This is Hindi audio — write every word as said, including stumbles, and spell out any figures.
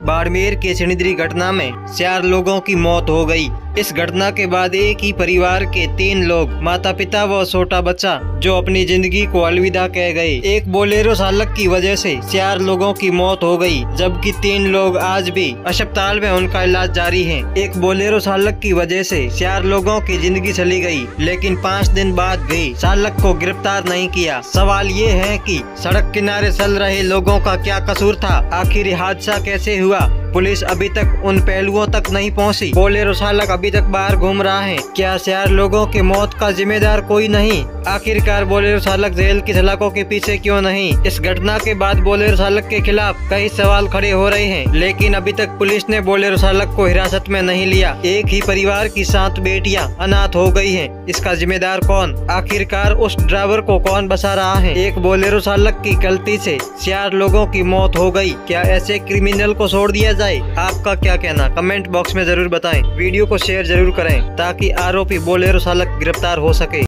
बाड़मेर के सिणिधरी घटना में चार लोगों की मौत हो गई। इस घटना के बाद एक ही परिवार के तीन लोग, माता पिता व छोटा बच्चा, जो अपनी जिंदगी को अलविदा कह गए। एक बोलेरो चालक की वजह से चार लोगों की मौत हो गई, जबकि तीन लोग आज भी अस्पताल में उनका इलाज जारी है। एक बोलेरो चालक की वजह से चार लोगों की जिंदगी चली गई, लेकिन पाँच दिन बाद भी चालक को गिरफ्तार नहीं किया। सवाल ये है कि सड़क किनारे चल रहे लोगों का क्या कसूर था? आखिर ये हादसा कैसे हुआ? पुलिस अभी तक उन पहलुओं तक नहीं पहुंची। बोलेरो चालक अभी तक बाहर घूम रहा है। क्या चार लोगों की मौत का जिम्मेदार कोई नहीं? आखिरकार बोलेरो चालक जेल की सलाखों के पीछे क्यों नहीं? इस घटना के बाद बोलेरो चालक के खिलाफ कई सवाल खड़े हो रहे हैं, लेकिन अभी तक पुलिस ने बोलेरो चालक को हिरासत में नहीं लिया। एक ही परिवार की सात बेटियां अनाथ हो गई हैं। इसका जिम्मेदार कौन? आखिरकार उस ड्राइवर को कौन बचा रहा है? एक बोलेरो चालक की गलती से चार लोगों की मौत हो गई। क्या ऐसे क्रिमिनल को छोड़ दिया जाए? आपका क्या कहना? कमेंट बॉक्स में जरूर बताएं। वीडियो को शेयर जरूर करें ताकि आरोपी बोलेरो चालक गिरफ्तार हो सके।